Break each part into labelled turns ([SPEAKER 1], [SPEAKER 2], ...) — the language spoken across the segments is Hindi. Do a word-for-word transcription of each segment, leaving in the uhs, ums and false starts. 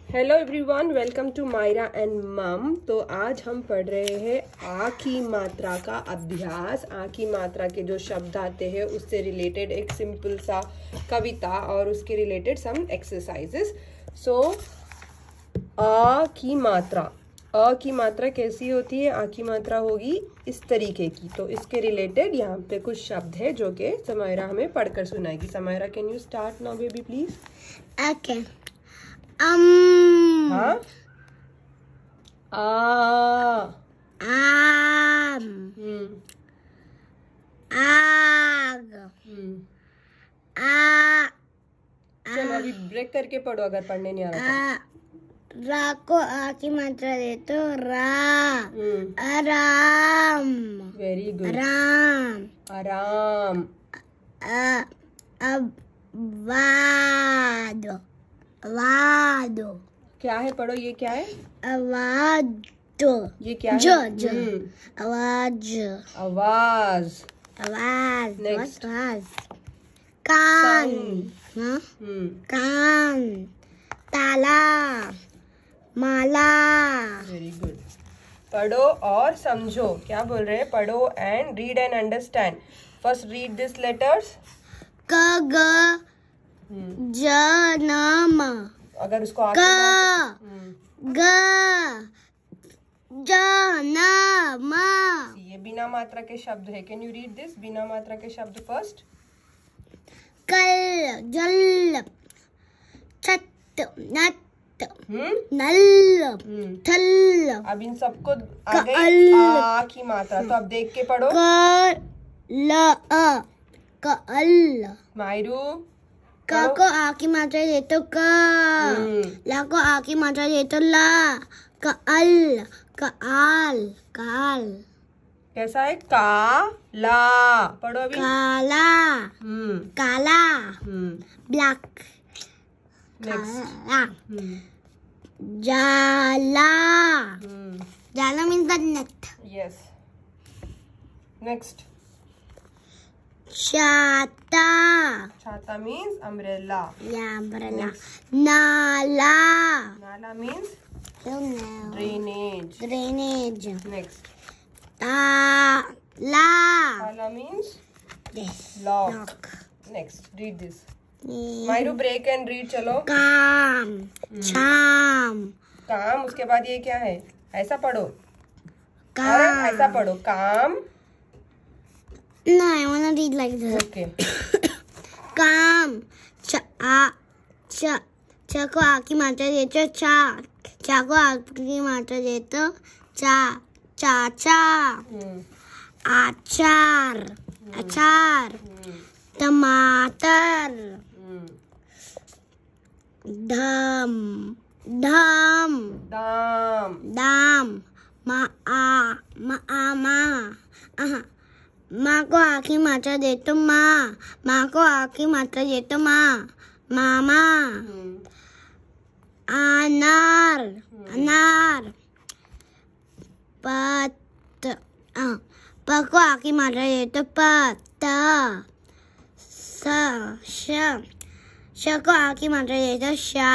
[SPEAKER 1] Hello everyone, welcome to Myra and mum. तो आज हम पढ़ रहे हैं आ की मात्रा का अभ्यास। आ की मात्रा के जो शब्द आते हैं उससे रिलेटेड एक सिंपल सा कविता और उसके रिलेटेड सम एक्सरसाइजेस। सो आ की मात्रा, अ की मात्रा कैसी होती है? आ की मात्रा होगी इस तरीके की। तो इसके रिलेटेड यहाँ पे कुछ शब्द है जो कि समायरा हमें पढ़कर सुनाएगी। Samaira, can you start now baby please?
[SPEAKER 2] Okay. um
[SPEAKER 1] हाँ, आ
[SPEAKER 2] आम
[SPEAKER 1] हम्म
[SPEAKER 2] आग
[SPEAKER 1] हम्म
[SPEAKER 2] आ
[SPEAKER 1] चलो अभी ब्रेक करके पढ़ो अगर पढ़ने नहीं आ रहा
[SPEAKER 2] आ रा को आ की मात्रा दे तो रा
[SPEAKER 1] तो।
[SPEAKER 2] आराम
[SPEAKER 1] वेरी गुड।
[SPEAKER 2] राम
[SPEAKER 1] आराम।
[SPEAKER 2] अ अब वाद वाद
[SPEAKER 1] क्या है? पढ़ो, ये क्या है?
[SPEAKER 2] आवाज
[SPEAKER 1] ये क्या है?
[SPEAKER 2] जो जो
[SPEAKER 1] हम्म,
[SPEAKER 2] आवाज
[SPEAKER 1] आवाज।
[SPEAKER 2] आवाज
[SPEAKER 1] Next.
[SPEAKER 2] आवाज कान
[SPEAKER 1] सन।
[SPEAKER 2] हाँ
[SPEAKER 1] हम्म,
[SPEAKER 2] कान ताला माला
[SPEAKER 1] वेरी गुड। पढ़ो और समझो। क्या बोल रहे हैं? पढ़ो and read and understand. First read this letters.
[SPEAKER 2] क ग ज न म
[SPEAKER 1] अगर उसको आगे
[SPEAKER 2] क
[SPEAKER 1] हम्म,
[SPEAKER 2] ग ज न म
[SPEAKER 1] ये बिना मात्रा के शब्द है। कैन यू रीड दिस बिना मात्रा के शब्द फर्स्ट?
[SPEAKER 2] कल जल छत नट
[SPEAKER 1] हम्म
[SPEAKER 2] नल
[SPEAKER 1] हम्म
[SPEAKER 2] थल
[SPEAKER 1] अब इन सबको आ गई
[SPEAKER 2] कल।
[SPEAKER 1] आ की मात्रा। तो अब देख के पढ़ो।
[SPEAKER 2] क ल अ कल
[SPEAKER 1] मायरू
[SPEAKER 2] क
[SPEAKER 1] पढ़ो।
[SPEAKER 2] को आ की मात्रा दे तो क
[SPEAKER 1] हम्म,
[SPEAKER 2] ला को आ की मात्रा दे तो ला कल काल काल
[SPEAKER 1] कैसा है? का ला। पढ़ो अभी।
[SPEAKER 2] काला
[SPEAKER 1] हम्म
[SPEAKER 2] काला
[SPEAKER 1] हम्म
[SPEAKER 2] ब्लैक
[SPEAKER 1] नेक्स्ट।
[SPEAKER 2] काला
[SPEAKER 1] हम्म
[SPEAKER 2] जाला
[SPEAKER 1] हम्म
[SPEAKER 2] जाला means the net
[SPEAKER 1] yes. Next.
[SPEAKER 2] छाता
[SPEAKER 1] छाता मीन्स अम्ब्रेला।
[SPEAKER 2] या umbrella
[SPEAKER 1] Next.
[SPEAKER 2] नाला
[SPEAKER 1] नाला means
[SPEAKER 2] drainage
[SPEAKER 1] drainage.
[SPEAKER 2] Drainage
[SPEAKER 1] next.
[SPEAKER 2] ताला
[SPEAKER 1] ताला means
[SPEAKER 2] this
[SPEAKER 1] lock.
[SPEAKER 2] lock
[SPEAKER 1] next read this. Myru break and read. चलो।
[SPEAKER 2] काम शाम
[SPEAKER 1] काम, उसके बाद ये क्या है? ऐसा पढ़ो। अरे
[SPEAKER 2] काम
[SPEAKER 1] ऐसा पढ़ो। काम।
[SPEAKER 2] No, I wanna read like this.
[SPEAKER 1] Okay.
[SPEAKER 2] काम चा आ चा चा को आ की मात्रा दे तो चा चा को आ की मात्रा दे तो चा चाचा
[SPEAKER 1] हम्म
[SPEAKER 2] अचार अचार
[SPEAKER 1] हम्म
[SPEAKER 2] टमाटर
[SPEAKER 1] हम्म
[SPEAKER 2] धम धम
[SPEAKER 1] दाम।
[SPEAKER 2] दाम मा आ मा आ मा आहा माँ को आ की मात्रा दे तो माँ माँ को आ की मात्रा दे तो माँ मामा
[SPEAKER 1] हम्म
[SPEAKER 2] अनार अनार पत आ, प को आ की मात्रा दे तो पत्ता स श श को आ की मात्रा दे तो शा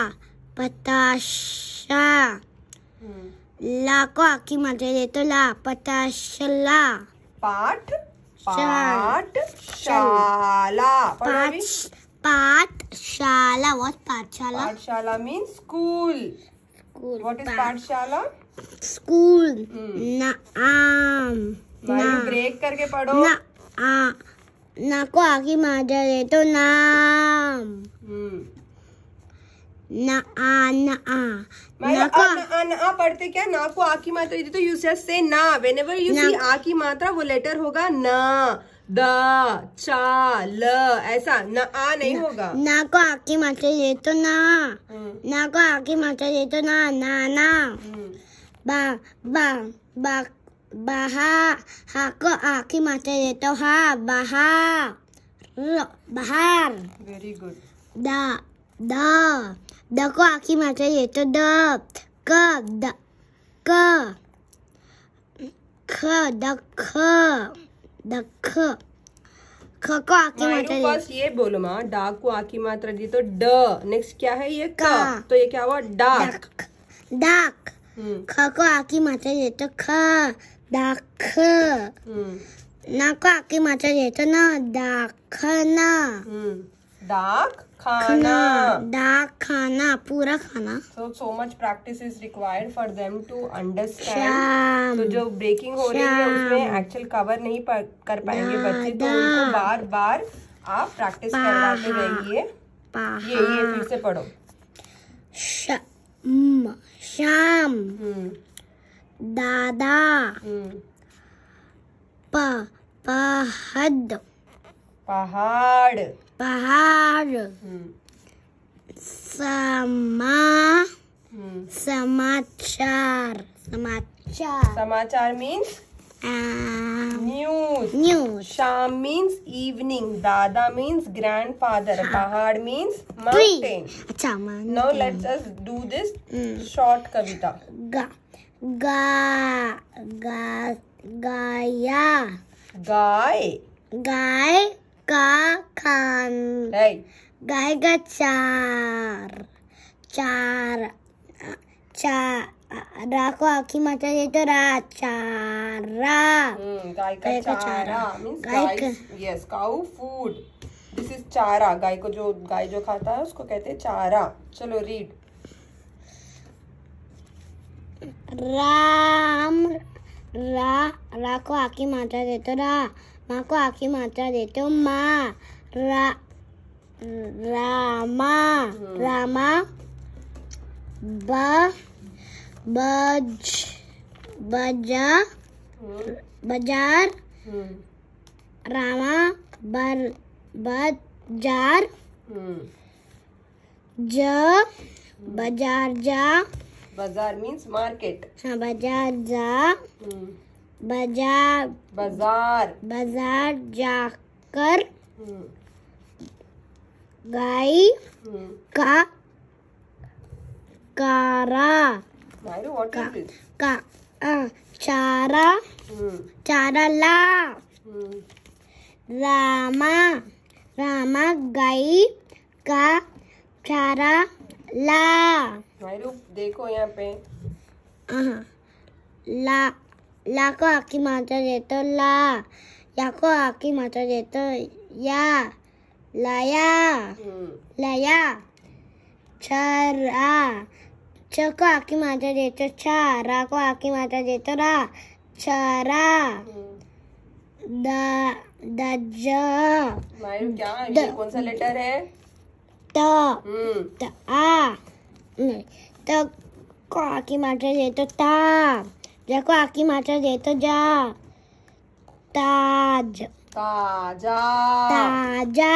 [SPEAKER 2] पताशा
[SPEAKER 1] हम्म
[SPEAKER 2] ला को आ की मात्रा दे तो ला पताशला
[SPEAKER 1] पाठ
[SPEAKER 2] शाल।
[SPEAKER 1] पाठ शाला। पढ़ो अभी।
[SPEAKER 2] पाठ पाठशाला what pathshala
[SPEAKER 1] pathshala means school.
[SPEAKER 2] school
[SPEAKER 1] what is pathshala?
[SPEAKER 2] school
[SPEAKER 1] हम्म
[SPEAKER 2] ना आम
[SPEAKER 1] मायरू
[SPEAKER 2] ना
[SPEAKER 1] ब्रेक करके पढ़ो।
[SPEAKER 2] ना आ ना को आगे मात्रा दे तो नाम
[SPEAKER 1] हम्म
[SPEAKER 2] ना आ ना आ
[SPEAKER 1] मायरू
[SPEAKER 2] ना को
[SPEAKER 1] आ, ना, आ, ना, आ पढ़ते क्या? ना को आ की मात्रा दी तो यू जस्ट से ना। व्हेनेवर यू
[SPEAKER 2] ना।
[SPEAKER 1] सी आ की मात्रा वो लेटर होगा ना, द, चा, ल, ऐसा। ना आ नहीं होगा।
[SPEAKER 2] ना को आगे मात्रा दे तो ना
[SPEAKER 1] हम्म
[SPEAKER 2] ना को आगे मात्रा दे तो ना ना ना
[SPEAKER 1] हम्म
[SPEAKER 2] बा बा बा बाहा हा को आ की मात्रा दे तो हा बाहर बाहर
[SPEAKER 1] वेरी गुड।
[SPEAKER 2] दा दा द को आ की मात्रा दे तो द क द क ख द ख द ख ख को आ की
[SPEAKER 1] मायरू
[SPEAKER 2] मात्रा
[SPEAKER 1] फर्स्ट ये बोलो माँ, डा को आ की मात्रा दी तो ड, नेक्स्ट क्या है ये क,
[SPEAKER 2] का।
[SPEAKER 1] तो ये क्या हुआ डाक।
[SPEAKER 2] डाक डाक
[SPEAKER 1] हम्म
[SPEAKER 2] ख को आ की मात्रा दे तो ख डाक।
[SPEAKER 1] हम्म
[SPEAKER 2] ना को आ की मात्रा दे तो ना डाखना।
[SPEAKER 1] हम्म डाक
[SPEAKER 2] खाना
[SPEAKER 1] खाना।
[SPEAKER 2] डाक खाना पूरा खाना।
[SPEAKER 1] So so much practice is required for them to understand.
[SPEAKER 2] शाम
[SPEAKER 1] तो जो ब्रेकिंग हो रही है उसमें एक्चुअल कवर नहीं प- कर पाएंगे बच्चे, तो उनको बार बार आप प्रैक्टिस करवाते रहिए। ये ये फिर से पढ़ो।
[SPEAKER 2] शाम शाम
[SPEAKER 1] हम्म
[SPEAKER 2] दादा
[SPEAKER 1] हम्म
[SPEAKER 2] प पहद
[SPEAKER 1] पहाड़।
[SPEAKER 2] पहाड़
[SPEAKER 1] हम्म
[SPEAKER 2] समा
[SPEAKER 1] हम्म
[SPEAKER 2] samachar samachar
[SPEAKER 1] samachar means news.
[SPEAKER 2] News
[SPEAKER 1] sham means evening, dada means grandfather, pahad means mountain.
[SPEAKER 2] अच्छा
[SPEAKER 1] Now let's us do this short kavita.
[SPEAKER 2] गा गा गा गाया
[SPEAKER 1] गाय
[SPEAKER 2] गाय का खान
[SPEAKER 1] है।
[SPEAKER 2] गाय का चार चार चारा को आखी मात्रा दे तो रा चारा।
[SPEAKER 1] हम्म गाय का
[SPEAKER 2] गाय का
[SPEAKER 1] चारा
[SPEAKER 2] चारा।
[SPEAKER 1] मीन्स
[SPEAKER 2] गाय
[SPEAKER 1] गाय,
[SPEAKER 2] का-
[SPEAKER 1] yes cow food, this is chara. गाय को जो गाय जो खाता है उसको कहते हैं चारा। चलो रीड।
[SPEAKER 2] राम रा रा को आखी मात्रा दे तो रा, माँ को आखी मात्रा दे तो माँ रा रामा रामा ब बज बजा
[SPEAKER 1] हम्म
[SPEAKER 2] बाजार
[SPEAKER 1] हम्म
[SPEAKER 2] रामा बर बाजार
[SPEAKER 1] हम्म
[SPEAKER 2] ज बाजार जा
[SPEAKER 1] बाजार मीन्स मार्केट।
[SPEAKER 2] हाँ बाजार जा
[SPEAKER 1] हम्म
[SPEAKER 2] बाजार
[SPEAKER 1] बाजार।
[SPEAKER 2] बाजार जाकर
[SPEAKER 1] हम्म
[SPEAKER 2] गाय
[SPEAKER 1] हम्म
[SPEAKER 2] का कारा
[SPEAKER 1] मायरू व्हाट इज दिस?
[SPEAKER 2] का अ, चारा
[SPEAKER 1] हम्म
[SPEAKER 2] चारा ला
[SPEAKER 1] हम्म
[SPEAKER 2] रामा रामा गाय का चारा ला।
[SPEAKER 1] मायरू देखो यहाँ पे।
[SPEAKER 2] अहाँ, ला ला को आकी मात्रा दे तो ला, या को आकी मात्रा दे तो या लाया
[SPEAKER 1] हम्म
[SPEAKER 2] लाया। छरा छ को आकी मात्रा दे तो छा, रा को आकी मात्रा दे तो रा छरा।
[SPEAKER 1] हम्म
[SPEAKER 2] द दज
[SPEAKER 1] मायरू क्या ये कौन सा लेटर है?
[SPEAKER 2] त
[SPEAKER 1] हम्म
[SPEAKER 2] त आ नहीं, त को आकी मात्रा दे तो ता, जा को आकी मात्रा दे तो जा ताज
[SPEAKER 1] ताजा।
[SPEAKER 2] ताजा।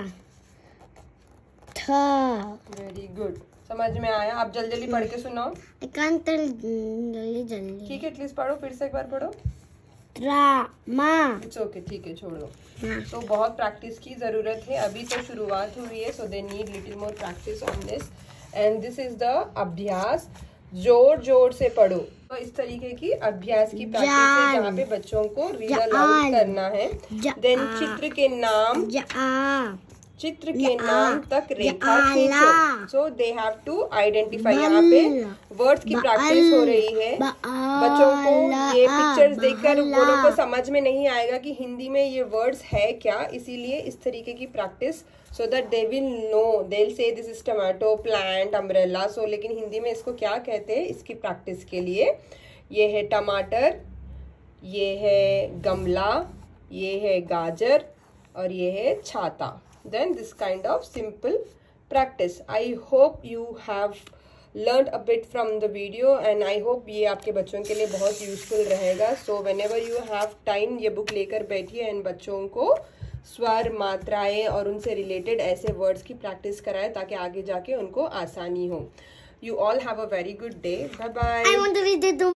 [SPEAKER 2] थ
[SPEAKER 1] वेरी गुड, समझ में आया। आप जल्दी जल्दी पढ़ के सुनाओ।
[SPEAKER 2] एकांत जल्दी जल्दी।
[SPEAKER 1] ठीक है एटलीस्ट पढ़ो, फिर से एक बार पढ़ो।
[SPEAKER 2] ड्रामा
[SPEAKER 1] इट्स ओके, ठीक है छोड़ दो।
[SPEAKER 2] हाँ।
[SPEAKER 1] तो बहुत प्रैक्टिस की जरूरत है, अभी तो शुरुआत हुई है, so they need little more practice on this. And this is the abhyas, जोर जोर से पढ़ो। तो इस तरीके की अभ्यास की प्रैक्टिस है जहाँ पे बच्चों को रीड अलाउड करना है। देन चित्र के नाम
[SPEAKER 2] जा
[SPEAKER 1] चित्र के नाम तक रेखा खींचो। So they have to identify. यहाँ पे वर्ड्स की प्रैक्टिस हो रही है। बच्चों को ये पिक्चर्स देखकर वो लोग को समझ में नहीं आएगा कि हिंदी में ये वर्ड्स है क्या, इसीलिए इस तरीके की practice so that they will know. They will say this is tomato, plant, umbrella. So लेकिन हिंदी में इसको क्या कहते हैं, इसकी प्रैक्टिस के लिए ये है टमाटर, ये है गमला, ये है गाजर और ये है छाता। Then this kind of simple practice. I hope you have learned a bit from the video and I hope ये आपके बच्चों के लिए बहुत useful रहेगा. So whenever you have time ये book लेकर बैठिए and बच्चों को स्वर, मात्राएं और उनसे related ऐसे words की practice कराएं ताकि आगे जाके उनको आसानी हो. You all have a very good day. Bye bye.
[SPEAKER 2] I want to read it.